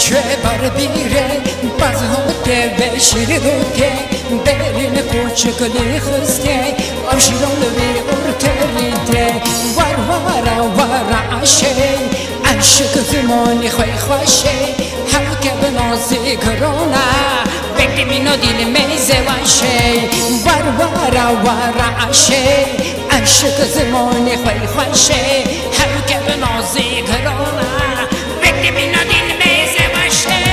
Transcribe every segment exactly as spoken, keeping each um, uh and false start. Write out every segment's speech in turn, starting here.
چه بر بیره باز هوته به شیر دوته برین کوچکلی خسته آم شیران بی ارتریته وار وارا وارا عشه عشق زمانی خوی خوشه هر که به نازی کرونا بگی مینا دیل میزه وشه وار وارا وارا عشه عشق زمانی خوی خوشه هر که به نازی کرونا بگی مینا دیل میزه وشه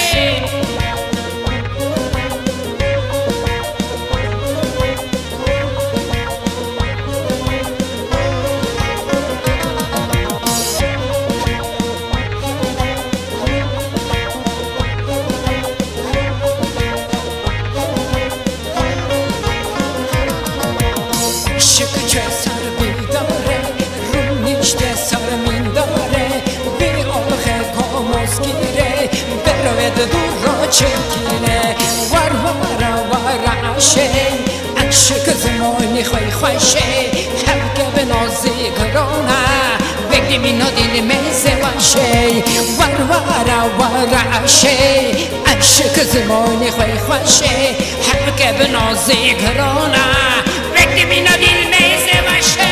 عشق چه سر بیداره رو نیشته سر من داره بی آخه کاموز گیره بروید دور را چکیره وار وارا وارا عشه عشق زمانی خوی خوشه هر که به نازی کرونه بگی مینا دیل میزه وشه وار وارا وارا عشه عشق زمانی خوی خوشه هر که به نازی کرونه بگی مینا دیل میزه وشه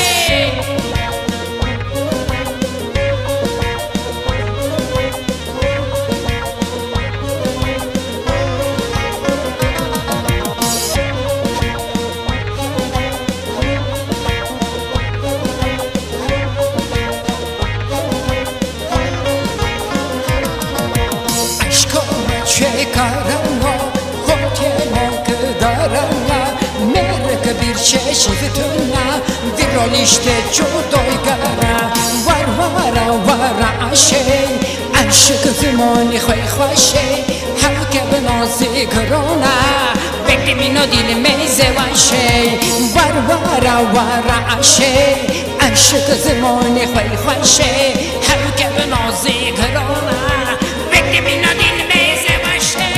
چه کارم خوته ما که دارم مرک بیر چشمتونه ویرانیشته جدای گرم وار وارا وارا عشه عشق زمانی خوی خوشه هر که به نازی کرونه بگی مینا دیل میزه وشه وار وارا وارا عشه عشق زمانی خوی خوشه هر که به نازی کرونه بگی مینا دیل میزه وشه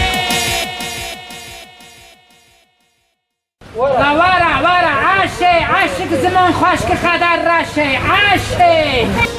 وارا وارا عشه عشق زمان خوش که خدر رشه عشه